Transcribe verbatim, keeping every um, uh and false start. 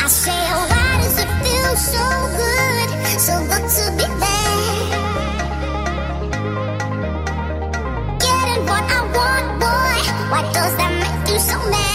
I say, why does it feel so good, so good to be there? Getting what I want, boy, why does that make you so mad?